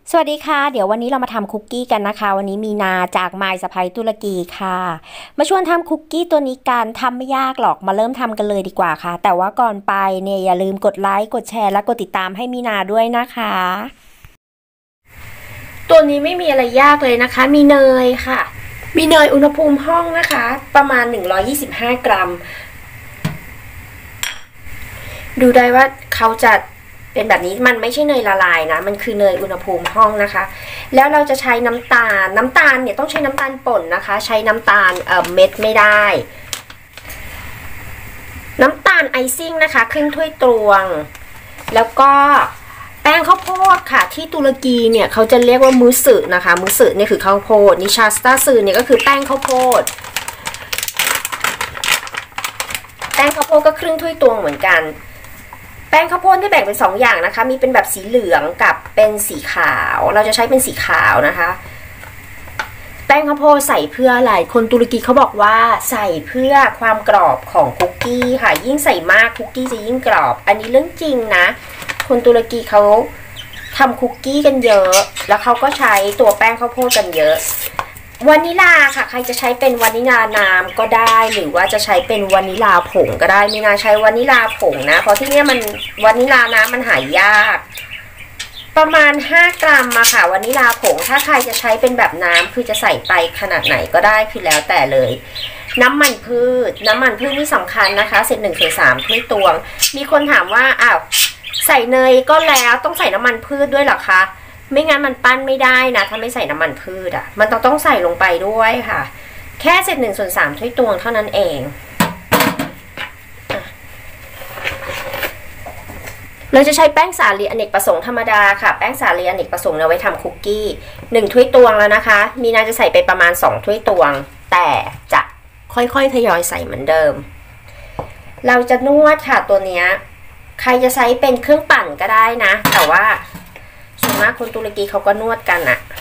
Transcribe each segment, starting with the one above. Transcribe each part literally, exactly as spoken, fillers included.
สวัสดีค่ะเดี๋ยววันนี้เรามาทำคุกกี้กันนะคะวันนี้มีนาจากมายสะใภ้ตุรกีค่ะมาชวนทำคุกกี้ตัวนี้กันทำไม่ยากหรอกมาเริ่มทำกันเลยดีกว่าค่ะแต่ว่าก่อนไปเนี่ยอย่าลืมกดไลค์กดแชร์และกดติดตามให้มีนาด้วยนะคะตัวนี้ไม่มีอะไรยากเลยนะคะมีเนยค่ะมีเนยอุณหภูมิห้องนะคะประมาณหนึ่งร้อยยี่สิบห้ากรัมดูได้ว่าเขาจะเป็นแบบนี้มันไม่ใช่เนยละลายนะมันคือเนยอุณหภูมิห้องนะคะแล้วเราจะใช้น้ำตาลน้ำตาลเนี่ยต้องใช้น้ำตาลป่นนะคะใช้น้ำตาลเอ่อเม็ดไม่ได้น้ำตาลไอซิ่งนะคะครึ่งถ้วยตวงแล้วก็แป้งข้าวโพดค่ะที่ตุรกีเนี่ยเขาจะเรียกว่ามูสึนะคะมูสึเนี่ยคือข้าวโพดนิชาสตาซึเนี่ยก็คือแป้งข้าวโพดแป้งข้าวโพดก็ครึ่งถ้วยตวงเหมือนกันแป้งข้าวโพดที่แบ่งเป็นสองอย่างนะคะมีเป็นแบบสีเหลืองกับเป็นสีขาวเราจะใช้เป็นสีขาวนะคะแป้งข้าวโพดใส่เพื่ออะไรคนตุรกีเขาบอกว่าใส่เพื่อความกรอบของคุกกี้ค่ะยิ่งใส่มากคุกกี้จะยิ่งกรอบอันนี้เรื่องจริงนะคนตุรกีเขาทำคุกกี้กันเยอะแล้วเขาก็ใช้ตัวแป้งข้าวโพดกันเยอะวานิลาค่ะใครจะใช้เป็นวานิลาน้ำก็ได้หรือว่าจะใช้เป็นวานิลาผงก็ได้มีนาใช้วานิลาผงนะเพราะที่นี่มันวานิลาน้ำมันหายากประมาณห้ากรัมมาค่ะวานิลาผงถ้าใครจะใช้เป็นแบบน้ำคือจะใส่ไปขนาดไหนก็ได้คือแล้วแต่เลยน้ำมันพืชน้ำมันพืชนี่สำคัญนะคะเศษหนึ่งส่วนสามถ้วยตวงมีคนถามว่าอ้าวใส่เนยก็แล้วต้องใส่น้ำมันพืชด้วยหรอคะไม่งั้นมันปั้นไม่ได้นะถ้าไม่ใส่น้ำมันพืชอ่ะมันต้องต้องใส่ลงไปด้วยค่ะแค่เศษหนึ่งส่วนสามถ้วยตวงเท่านั้นเองเราจะใช้แป้งสาลีอเนกประสงค์ธรรมดาค่ะแป้งสาลีอเนกประสงค์เอาไว้ทำคุกกี้หนึ่งถ้วยตวงแล้วนะคะมีนาจะใส่ไปประมาณสองถ้วยตวงแต่จะค่อยๆทยอยใส่เหมือนเดิมเราจะนวดค่ะตัวเนี้ยใครจะใช้เป็นเครื่องปั่นก็ได้นะแต่ว่าส่วนมากคนตุรกีเขาก็นวดกันอะ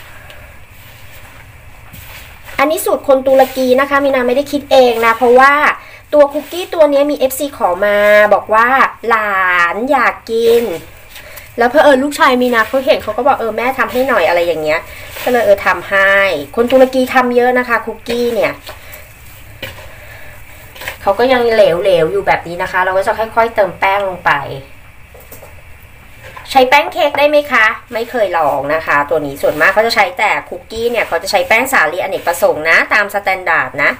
อันนี้สูตรคนตุรกีนะคะมีนาไม่ได้คิดเองนะเพราะว่าตัวคุกกี้ตัวนี้มี เอฟ ซี ขอมาบอกว่าหลานอยากกินแล้วเพอเออลูกชายมีนาเขาเห็นเขาก็บอกเออแม่ทำให้หน่อยอะไรอย่างเงี้ยก็เลยเออทำให้คนตุรกีทำเยอะนะคะคุกกี้เนี่ยเขาก็ยังเหลวๆอยู่แบบนี้นะคะเราก็จะค่อยๆเติมแป้งลงไปใช้แป้งเค้กได้ไหมคะไม่เคยลองนะคะตัวนี้ส่วนมากเขาจะใช้แต่คุกกี้เนี่ยเขาจะใช้แป้งสาลีอเนกประสงค์นะตามสแตนดาร์ดนะ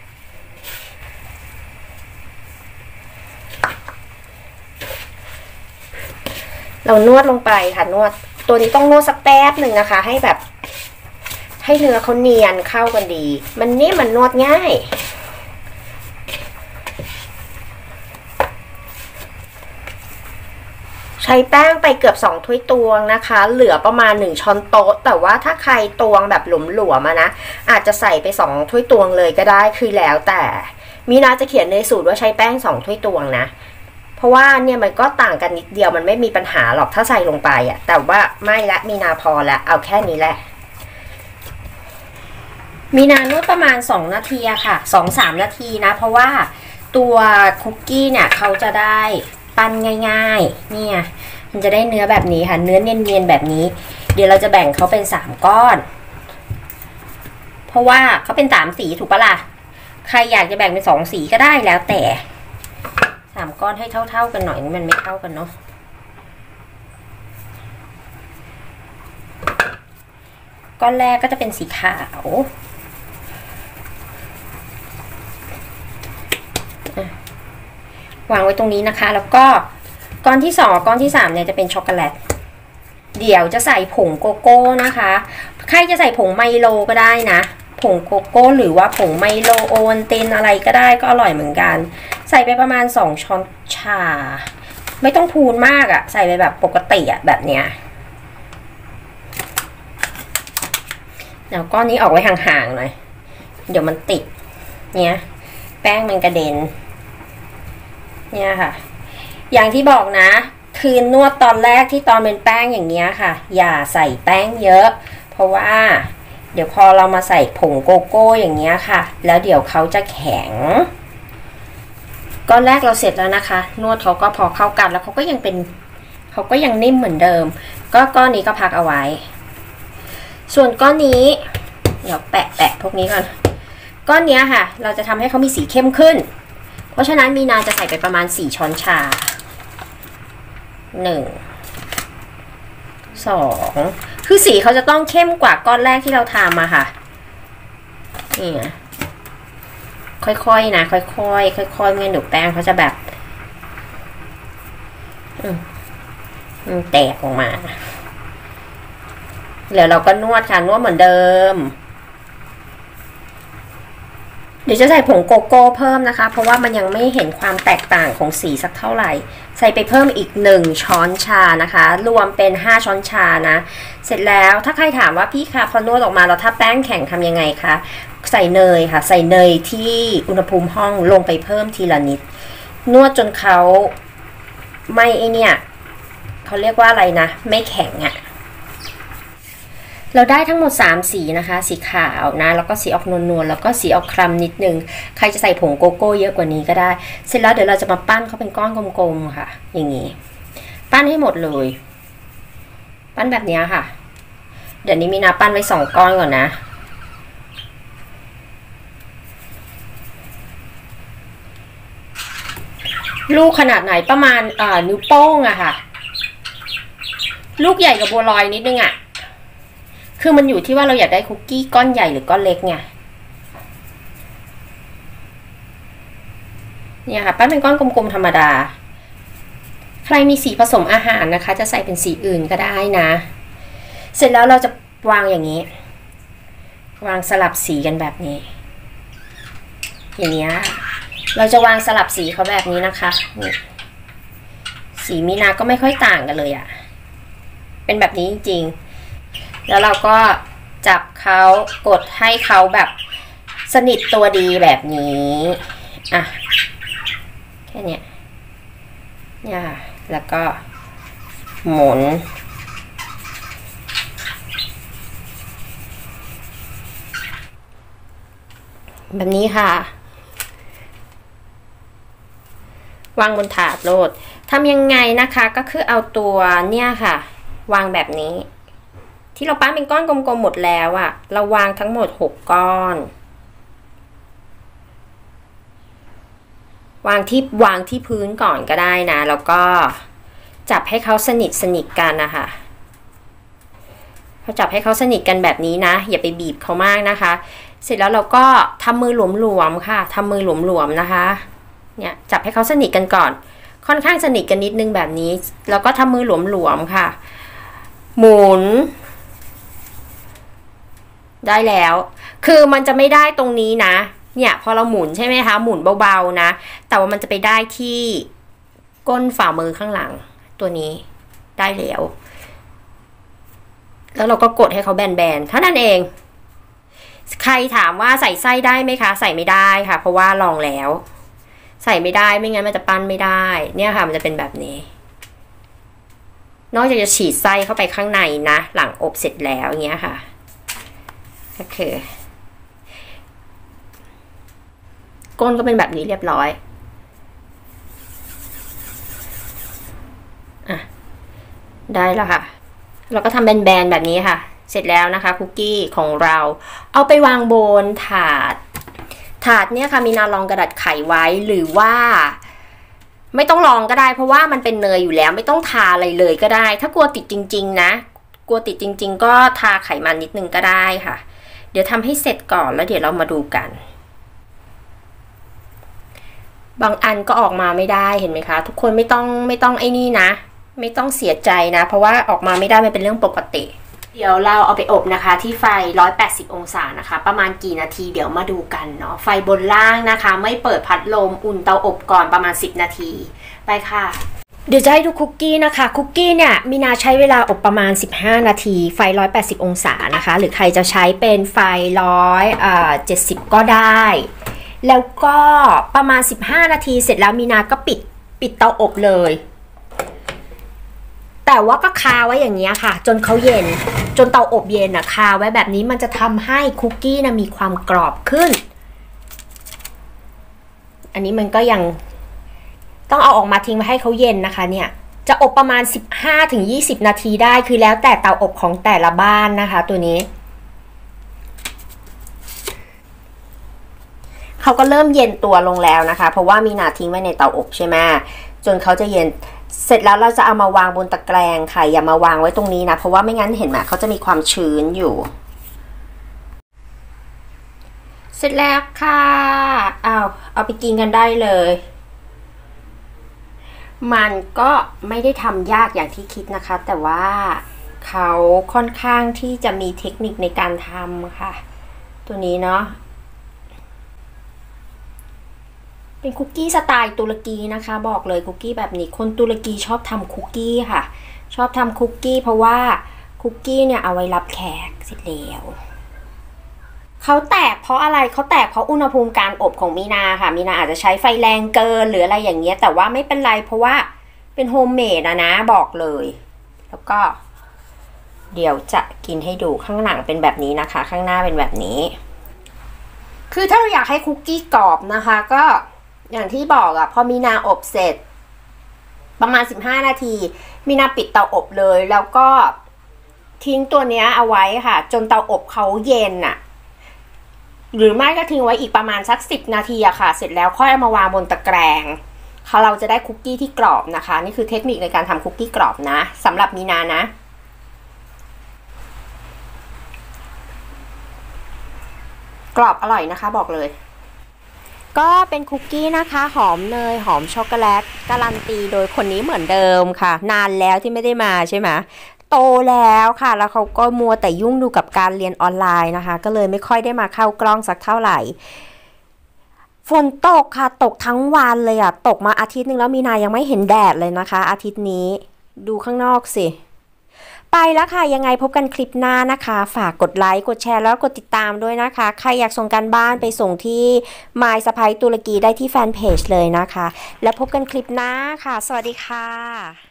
เรานวดลงไปค่ะนวดตัวนี้ต้องนวดสักแป๊บหนึ่งนะคะให้แบบให้เนื้อเขาเนียนเข้ากันดีมันนี่มันนวดง่ายใช้แป้งไปเกือบสองถ้วยตวงนะคะเหลือประมาณหนึ่งช้อนโต๊ะแต่ว่าถ้าใครตวงแบบหลวมๆนะอาจจะใส่ไปสองถ้วยตวงเลยก็ได้คือแล้วแต่มีนาจะเขียนในสูตรว่าใช้แป้งสองถ้วยตวงนะเพราะว่าเนี่ยมันก็ต่างกันนิดเดียวมันไม่มีปัญหาหรอกถ้าใส่ลงไปอ่ะแต่ว่าไม่ละมีนาพอละเอาแค่นี้แหละมีนานวดประมาณสองนาทีอะค่ะ สองถึงสาม นาทีนะเพราะว่าตัวคุกกี้เนี่ยเขาจะได้ปั้นง่ายๆเนี่ยมันจะได้เนื้อแบบนี้ค่ะเนื้อเนียนๆแบบนี้เดี๋ยวเราจะแบ่งเขาเป็นสามก้อนเพราะว่าเขาเป็นสามสีถูกปะล่ะใครอยากจะแบ่งเป็นสองสีก็ได้แล้วแต่สามก้อนให้เท่าๆกันหน่อยนี่มันไม่เท่ากันเนาะก้อนแรกก็จะเป็นสีขาววางไว้ตรงนี้นะคะแล้วก็ก้อนที่สองก้อนที่สามเนี่ยจะเป็นช็อกโกแลตเดี๋ยวจะใส่ผงโกโก้นะคะใครจะใส่ผงไมโลก็ได้นะผงโกโก้หรือว่าผงไมโลโอวัลตินอะไรก็ได้ก็อร่อยเหมือนกันใส่ไปประมาณสองช้อนชาไม่ต้องพูนมากอะ่ะใส่ไปแบบปกติอะ่ะแบบเนี้ยเดี๋ยวก้อนนี้ออกไว้ห่างๆหน่อยเดี๋ยวมันติดเนี่ยแป้งมันกระเด็นเนี่ยค่ะอย่างที่บอกนะคืนนวดตอนแรกที่ตอนเป็นแป้งอย่างเงี้ยค่ะอย่าใส่แป้งเยอะเพราะว่าเดี๋ยวพอเรามาใส่ผงโกโก้อย่างเงี้ยค่ะแล้วเดี๋ยวเขาจะแข็งก้อนแรกเราเสร็จแล้วนะคะนวดเขาก็พอเข้ากันแล้วเขาก็ยังเป็นเขาก็ยังนิ่มเหมือนเดิมก็ก้อนนี้ก็พักเอาไว้ส่วนก้อนนี้เดี๋ยวแปะแปะพวกนี้ก่อนก้อนนี้ค่ะเราจะทำให้เขามีสีเข้มขึ้นเพราะฉะนั้นมีนาจะใส่ไปประมาณสี่ช้อนชาหนึ่งสองคือสีเขาจะต้องเข้มกว่าก้อนแรกที่เราทำมาค่ะนี่ค่อยๆนะค่อยๆค่อยๆไม่งั้นเดี๋ยวแป้งเขาจะแบบอืมแตกออกมาเดี๋ยวเราก็นวดค่ะนวดเหมือนเดิมเดี๋ยวจะใส่ผงโกโก้เพิ่มนะคะเพราะว่ามันยังไม่เห็นความแตกต่างของสีสักเท่าไหร่ใส่ไปเพิ่มอีกหนึ่งช้อนชานะคะรวมเป็นห้าช้อนชานะเสร็จแล้วถ้าใครถามว่าพี่คะพอนวดออกมาแล้วถ้าแป้งแข็งทำยังไงคะใส่เนยค่ะใส่เนยที่อุณหภูมิห้องลงไปเพิ่มทีละนิดนวดจนเขาไม่ไอเนี่ยเขาเรียกว่าอะไรนะไม่แข็งอะ่ะเราได้ทั้งหมดสามสีนะคะสีขาวนะแล้วก็สีออกนวลๆแล้วก็สีออกคล้ำนิดนึงใครจะใส่ผงโกโก้เยอะกว่านี้ก็ได้เสร็จแล้วเดี๋ยวเราจะมาปั้นเขาเป็นก้อนกลมๆค่ะอย่างนี้ปั้นให้หมดเลยปั้นแบบนี้ค่ะเดี๋ยวนี้มีนาปั้นไว้สองก้อนก่อนนะลูกขนาดไหนประมาณอ่านิ้วโป้งอะค่ะลูกใหญ่กับบัวลอยนิดนึงอะคือมันอยู่ที่ว่าเราอยากได้คุกกี้ก้อนใหญ่หรือก้อนเล็กไงเนี่ยค่ะปั้นเป็นก้อนกลมๆธรรมดาใครมีสีผสมอาหารนะคะจะใส่เป็นสีอื่นก็ได้นะเสร็จแล้วเราจะวางอย่างนี้วางสลับสีกันแบบนี้อย่างนี้เราจะวางสลับสีเขาแบบนี้นะคะนี่สีมีนาก็ไม่ค่อยต่างกันเลยอะเป็นแบบนี้จริงๆแล้วเราก็จับเขากดให้เขาแบบสนิทตัวดีแบบนี้อ่ะแค่นี้เนี่ยแล้วก็หมุนแบบนี้ค่ะวางบนถาดโลดทำยังไงนะคะก็คือเอาตัวเนี่ยค่ะวางแบบนี้ที่เราปั้นเป็นก้อนกลมๆหมดแล้วอะเราวางทั้งหมดหกก้อนวางที่วางที่พื้นก่อนก็ได้นะแล้วก็จับให้เขาสนิทสนิทกันนะคะพอจับให้เขาสนิทกันแบบนี้นะอย่าไปบีบเขามากนะคะเสร็จแล้วเราก็ทำมือหลวมๆค่ะทำมือหลวมๆนะคะเนี่ยจับให้เขาสนิทกันก่อนค่อนข้างสนิทกันนิดนึงแบบนี้แล้วก็ทำมือหลวมๆค่ะหมุนได้แล้วคือมันจะไม่ได้ตรงนี้นะเนี่ยพอเราหมุนใช่ไหมคะหมุนเบาๆนะแต่ว่ามันจะไปได้ที่ก้นฝ่ามือข้างหลังตัวนี้ได้แล้วแล้วเราก็กดให้เขาแบนๆเท่านั้นเองใครถามว่าใส่ไส้ได้ไหมคะใส่ไม่ได้ค่ะเพราะว่าลองแล้วใส่ไม่ได้ไม่งั้นมันจะปั้นไม่ได้เนี่ยค่ะมันจะเป็นแบบนี้นอกจากจะฉีดไส้เข้าไปข้างในนะหลังอบเสร็จแล้วอย่างเงี้ยค่ะก็คือก้นก็เป็นแบบนี้เรียบร้อยอ่ะได้แล้วค่ะเราก็ทำแบนๆแบบนี้ค่ะเสร็จแล้วนะคะคุกกี้ของเราเอาไปวางบนถาดถาดเนี่ยค่ะมีนาลองกระดาษไขไว้หรือว่าไม่ต้องลองก็ได้เพราะว่ามันเป็นเนยอยู่แล้วไม่ต้องทาอะไรเลยก็ได้ถ้ากลัวติดจริงๆนะกลัวติดจริงๆก็ทาไขมันนิดนึงก็ได้ค่ะเดี๋ยวทำให้เสร็จก่อนแล้วเดี๋ยวเรามาดูกันบางอันก็ออกมาไม่ได้เห็นไหมคะทุกคนไม่ต้องไม่ต้องไอ้นี่นะไม่ต้องเสียใจนะเพราะว่าออกมาไม่ได้มันเป็นเรื่องปกติเดี๋ยวเราเอาไปอบนะคะที่ไฟหนึ่งร้อยแปดสิบองศานะคะประมาณกี่นาทีเดี๋ยวมาดูกันเนาะไฟบนล่างนะคะไม่เปิดพัดลมอุ่นเตาอบก่อนประมาณสิบนาทีไปค่ะเดี๋ยวจะให้ดูคุกกี้นะคะคุกกี้เนี่ยมีนาใช้เวลาอบประมาณสิบห้านาทีไฟหนึ่งร้อยแปดสิบองศานะคะหรือใครจะใช้เป็นไฟหนึ่งร้อยเจ็ดสิบก็ได้แล้วก็ประมาณสิบห้านาทีเสร็จแล้วมีนาก็ปิดปิดเตาอบเลยแต่ว่าก็คาไว้อย่างนี้ค่ะจนเขาเย็นจนเตาอบเย็นนะคาไว้แบบนี้มันจะทำให้คุกกี้นะมีความกรอบขึ้นอันนี้มันก็ยังต้องเอาออกมาทิ้งไว้ให้เขาเย็นนะคะเนี่ยจะ จะอบประมาณ สิบห้าถึงยี่สิบ นาทีได้คือแล้วแต่เตาอบของแต่ละบ้านนะคะตัวนี้เขาก็เริ่มเย็นตัวลงแล้วนะคะเพราะว่ามีนาทิ้งไว้ในเตาอบใช่ไหมจนเขาจะเย็นเสร็จแล้วเราจะเอามาวางบนตะแกรงค่ะอย่ามาวางไว้ตรงนี้นะเพราะว่าไม่งั้นเห็นไหมเขาจะมีความชื้นอยู่เสร็จแล้วค่ะเอาเอาไปกินกันได้เลยมันก็ไม่ได้ทำยากอย่างที่คิดนะคะแต่ว่าเขาค่อนข้างที่จะมีเทคนิคในการทำค่ะตัวนี้เนาะเป็นคุกกี้สไตล์ตุรกีนะคะบอกเลยคุกกี้แบบนี้คนตุรกีชอบทำคุกกี้ค่ะชอบทำคุกกี้เพราะว่าคุกกี้เนี่ยเอาไว้รับแขกเสร็จแล้วเขาแตกเพราะอะไรเขาแตกเพราะอุณหภูมิการอบของมีนาค่ะมีนาอาจจะใช้ไฟแรงเกินหรืออะไรอย่างเงี้ยแต่ว่าไม่เป็นไรเพราะว่าเป็นโฮมเมดอะนะบอกเลยแล้วก็เดี๋ยวจะกินให้ดูข้างหลังเป็นแบบนี้นะคะข้างหน้าเป็นแบบนี้คือถ้าเราอยากให้คุกกี้กรอบนะคะก็อย่างที่บอกอะพอมีนาอบเสร็จประมาณสิบห้านาทีมีนาปิดเตาอบเลยแล้วก็ทิ้งตัวเนี้ยเอาไว้ค่ะจนเตาอบเขาเย็นอะหรือไม่ก็ทิ้งไว้อีกประมาณสักสิบนาทีอะค่ะเสร็จแล้วค่อยเอามาวางบนตะแกรงเราจะได้คุกกี้ที่กรอบนะคะนี่คือเทคนิคในการทำคุกกี้กรอบนะสำหรับมีนานะกรอบอร่อยนะคะบอกเลยก็เป็นคุกกี้นะคะหอมเนยหอมช็อกโกแลตการันตีโดยคนนี้เหมือนเดิมค่ะนานแล้วที่ไม่ได้มาใช่ไหมโตแล้วค่ะแล้วเขาก็มัวแต่ยุ่งดูกับการเรียนออนไลน์นะคะก็เลยไม่ค่อยได้มาเข้ากล้องสักเท่าไหร่ฝนตกค่ะตกทั้งวันเลยอ่ะตกมาอาทิตย์นึงแล้วมีนายังไม่เห็นแดดเลยนะคะอาทิตย์นี้ดูข้างนอกสิไปแล้วค่ะยังไงพบกันคลิปหน้านะคะฝากกดไลค์กดแชร์แล้วกดติดตามด้วยนะคะใครอยากส่งการบ้านไปส่งที่ My สะพ้ายตุรกีได้ที่แฟนเพจเลยนะคะแล้วพบกันคลิปหน้าค่ะสวัสดีค่ะ